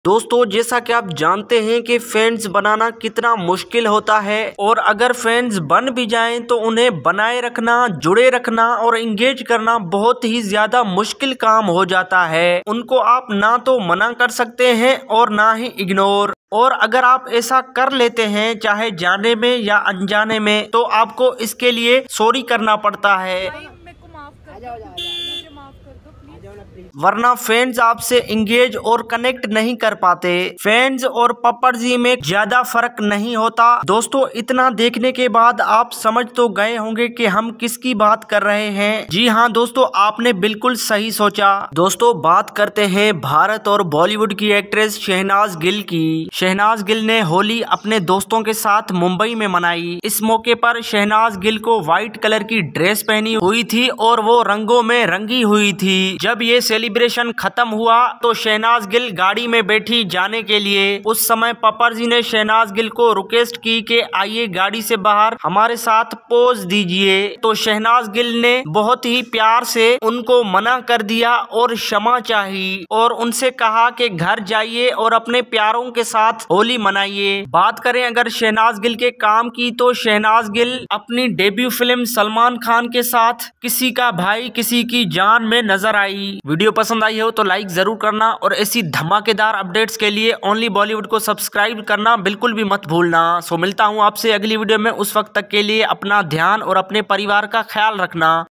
दोस्तों जैसा कि आप जानते हैं कि फैंस बनाना कितना मुश्किल होता है और अगर फैंस बन भी जाएं तो उन्हें बनाए रखना, जुड़े रखना और इंगेज करना बहुत ही ज्यादा मुश्किल काम हो जाता है। उनको आप ना तो मना कर सकते हैं और ना ही इग्नोर। और अगर आप ऐसा कर लेते हैं चाहे जाने में या अनजाने में तो आपको इसके लिए सॉरी करना पड़ता है, वरना फैंस आपसे इंगेज और कनेक्ट नहीं कर पाते। फैंस और पपरजी में ज्यादा फर्क नहीं होता। दोस्तों इतना देखने के बाद आप समझ तो गए होंगे कि हम किसकी बात कर रहे हैं। जी हाँ दोस्तों, आपने बिल्कुल सही सोचा। दोस्तों बात करते हैं भारत और बॉलीवुड की एक्ट्रेस शहनाज गिल की। शहनाज गिल ने होली अपने दोस्तों के साथ मुंबई में मनाई। इस मौके पर शहनाज गिल को व्हाइट कलर की ड्रेस पहनी हुई थी और वो रंगों में रंगी हुई थी। जब ये सेलिब्रेशन खत्म हुआ तो शहनाज गिल गाड़ी में बैठी जाने के लिए। उस समय पपरजी ने शहनाज गिल को रिक्वेस्ट की कि आइए गाड़ी से बाहर हमारे साथ पोज दीजिए। तो शहनाज गिल ने बहुत ही प्यार से उनको मना कर दिया और क्षमा चाही और उनसे कहा कि घर जाइए और अपने प्यारों के साथ होली मनाइए। बात करें अगर शहनाज गिल के काम की तो शहनाज गिल अपनी डेब्यू फिल्म सलमान खान के साथ किसी का भाई किसी की जान में नजर आई। वीडियो पसंद आई हो तो लाइक जरूर करना और ऐसी धमाकेदार अपडेट्स के लिए ओनली बॉलीवुड को सब्सक्राइब करना बिल्कुल भी मत भूलना। सो मिलता हूँ आपसे अगली वीडियो में, उस वक्त तक के लिए अपना ध्यान और अपने परिवार का ख्याल रखना।